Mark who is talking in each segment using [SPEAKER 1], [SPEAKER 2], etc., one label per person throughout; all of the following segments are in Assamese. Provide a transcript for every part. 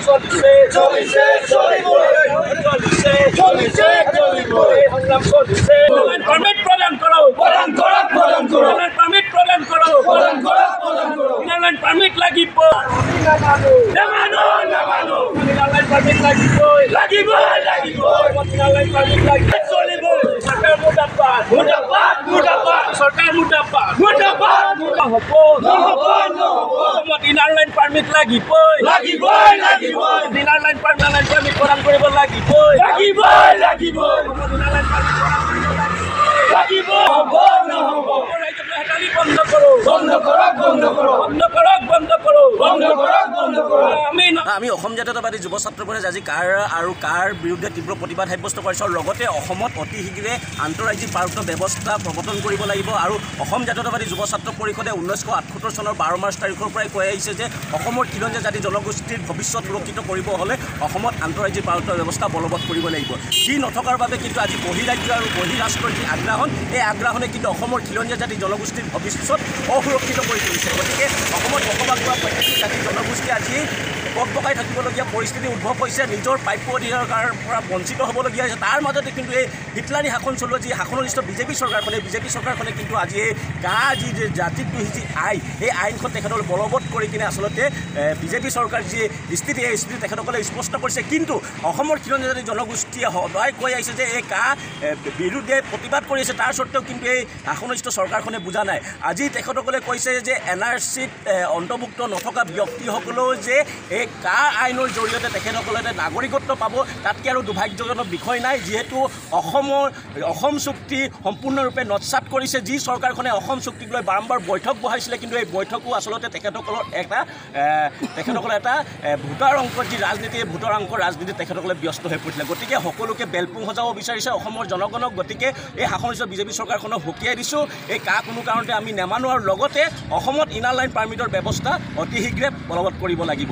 [SPEAKER 1] চলিছে চলিছে চলিছে সংগ্রাম চলিছে পারমিট প্রদান করো পারমিট প্রদান করো ইনারলাইন পারমিট লাগিব নামানো ইনারলাইন পারমিট লাগিব ইনারলাইন পারমিট লাগিব চলিব সরকার মুর্দাবাদ সরকার মুর্দাবাদ হব ইনারলাইন পারমিট লাগিব ইনারলাইন পারমিট প্রদান কৰিব লাগিব
[SPEAKER 2] আমি অসম জাতীয়তাবাদী যুৱ ছাত্ৰ পৰিষদে আজি কাৰ বিৰুদ্ধে তীব্ৰ প্ৰতিবাদ সাব্যস্ত কৰিছে আৰু লগতে অসমত অতি শীঘ্ৰে আন্তঃৰাজ্যিক পাৰ্বত্য ব্যৱস্থা প্ৰৱৰ্তন কৰিব লাগিব আৰু অসম জাতীয়তাবাদী যুৱ ছাত্ৰ পৰিষদে 1978 চনৰ 12 মাৰ্চ তাৰিখৰ পৰাই কৈ আহিছে যে অসমৰ খিলঞ্জীয়া জাতি জনগোষ্ঠীৰ ভৱিষ্যত সুৰক্ষিত কৰিব হ'লে অসমত আন্তঃৰাজ্যিক পাৰ্বত্য ব্যৱস্থা বলবৎ কৰিব লাগিব। যি নথকাৰ বাবে কিন্তু আজি বহিৰাজ্য আৰু বহিৰাষ্ট্ৰৰ যি আগ্ৰাসন এই আগ্ৰাসনে কিন্তু অসমৰ খিলঞ্জীয়া জাতি জনগোষ্ঠীৰ ভৱিষ্যত অসুৰক্ষিত কৰি তুলিছে। গতিকে অসমত বসবাস কৰা প্ৰত্যেকটো জাতি জনগোষ্ঠী আজি বকাই থাকিবলগীয়া পৰিস্থিতি উদ্ভৱ হৈছে, নিজৰ প্ৰাপ্য অধিকাৰৰ পৰা বঞ্চিত হ'বলগীয়া হৈছে। তাৰ মাজতে কিন্তু এই হিটলাৰী শাসন চলোৱা যি শাসননিষ্ঠ বিজেপি চৰকাৰখনে কিন্তু আজি এই যি জাতিদ্ৰোহী যি আইন এই আইনখন তেখেতসকলে বলবৎ কৰি কিনে আচলতে বিজেপি চৰকাৰ যি স্থিতি এই স্থিতি তেখেতসকলে স্পষ্ট কৰিছে। কিন্তু অসমৰ খিলঞ্জীয়া জাতি জনগোষ্ঠীয়ে সদায় কৈ আহিছে যে এই বিৰুদ্ধে প্ৰতিবাদ কৰি আছে, তাৰ স্বত্বেও কিন্তু এই শাসননিষ্ঠ চৰকাৰখনে বুজা নাই। আজি তেখেতসকলে কৈছে যে NRCত অন্তৰ্ভুক্ত নথকা ব্যক্তিসকলেও যে এই আইনৰ জৰিয়তে তেখেতসকলে নাগৰিকত্ব পাব, তাতকৈ আৰু দুৰ্ভাগ্যজনক বিষয় নাই। যিহেতু অসম চুক্তি সম্পূৰ্ণৰূপে নৎসাত কৰিছে। যি চৰকাৰখনে অসম চুক্তিক লৈ বাৰম্বাৰ বৈঠক বহাইছিলে, কিন্তু এই বৈঠকো আচলতে তেখেতসকলৰ এটা ভোটাৰ অংকৰ যি ৰাজনীতি, এই ভোটাৰ অংকৰ ৰাজনীতি তেখেতসকলে ব্যস্ত হৈ পৰিছিলে। গতিকে সকলোকে বেলপুং সজাব বিচাৰিছে অসমৰ জনগণক। গতিকে এই শাসননিষ্ঠ বিজেপি চৰকাৰখনক সকীয়াই দিছোঁ, এই কোনো কাৰণতে আমি নেমানো আৰু লগতে অসমত ইনাৰ লাইন পাৰ্মিটৰ ব্যৱস্থা অতি শীঘ্ৰে বলবৎ কৰিব লাগিব।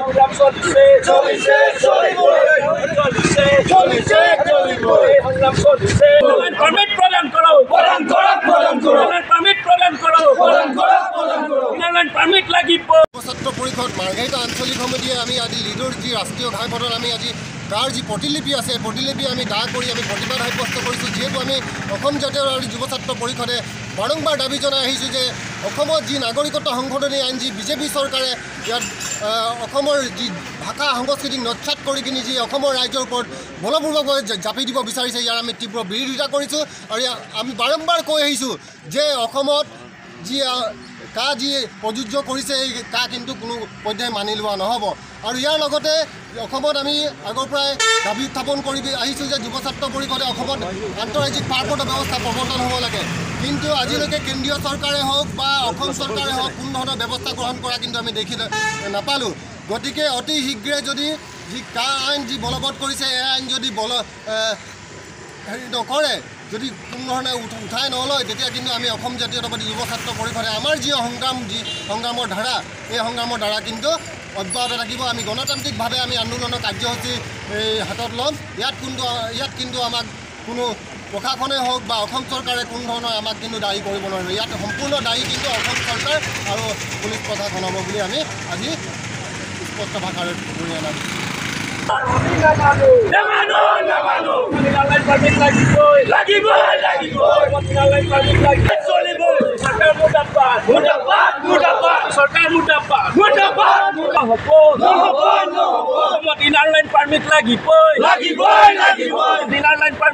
[SPEAKER 1] পারমিট প্রদান করো পারমিট প্রদান করো ইনারলাইন পারমিট লাগিব।
[SPEAKER 3] ছাত্ৰ পৰিষদ মাৰ্ঘেৰিটা আঞ্চলিক সমিতিয়ে আমি আজি লিডৰ যি ৰাষ্ট্ৰীয় ঘাইপথত আমি আজি তাৰ যি প্ৰতিলিপি আছে প্ৰতিলিপি আমি দাগ কৰি আমি প্ৰতিবাদ সাব্যস্ত কৰিছোঁ। যিহেতু আমি অসম জাতীয়তাবাদী যুৱ ছাত্ৰ পৰিষদে বাৰম্বাৰ দাবী জনাই আহিছোঁ যে অসমত যি নাগৰিকত্ব সংশোধনী আইন যি বিজেপি চৰকাৰে ইয়াত অসমৰ যি ভাষা সংস্কৃতিক নৎসাত কৰি কিনি যি অসমৰ ৰাইজৰ ওপৰত বলপূৰ্বকভাৱে জাপি দিব বিচাৰিছে, ইয়াৰ আমি তীব্ৰ বিৰোধিতা কৰিছোঁ। আৰু আমি বাৰম্বাৰ কৈ আহিছোঁ যে অসমত যি যি প্ৰযোজ্য কৰিছে এই কিন্তু কোনো পৰ্যায়ে মানি লোৱা নহ'ব। আৰু ইয়াৰ লগতে অসমত আমি আগৰ পৰাই দাবী উত্থাপন কৰি আহিছোঁ যে যুৱ ছাত্ৰ পৰিষদে অসমত আন্তঃৰাজ্যিক পাৰ্বত্য ব্যৱস্থা প্ৰৱৰ্তন হ'ব লাগে। কিন্তু আজিলৈকে কেন্দ্ৰীয় চৰকাৰে হওক বা অসম চৰকাৰে হওক কোনো ধৰণৰ ব্যৱস্থা গ্ৰহণ কৰা কিন্তু আমি দেখি নাপালোঁ। গতিকে অতি শীঘ্ৰে যদি যি আইন যি বলবৎ কৰিছে এই আইন যদি নকৰে, যদি কোনো ধৰণে উঠাই নলয়, তেতিয়া কিন্তু আমি অসম জাতীয়তাবাদী যুৱ ছাত্ৰ পৰিষদে আমাৰ যি সংগ্ৰামৰ ধাৰা এই সংগ্ৰামৰ ধাৰা কিন্তু অব্যাহত থাকিব। আমি গণতান্ত্ৰিকভাৱে আমি আন্দোলনৰ কাৰ্যসূচী হাতত ল'ম। ইয়াত কিন্তু আমাক কোনো প্ৰশাসনে হওক বা অসম চৰকাৰে কোনো ধৰণৰ আমাক কিন্তু দায়ী কৰিব নোৱাৰিব। ইয়াত সম্পূৰ্ণ দায়ী কিন্তু অসম চৰকাৰ আৰু পুলিচ প্ৰশাসন হ'ব বুলি আমি আজি স্পষ্ট ভাষাৰে বুজাই আনিছোঁ।
[SPEAKER 1] সরকার মুর্দাবাদ হব ইনারলাইন পারমিট লাগিব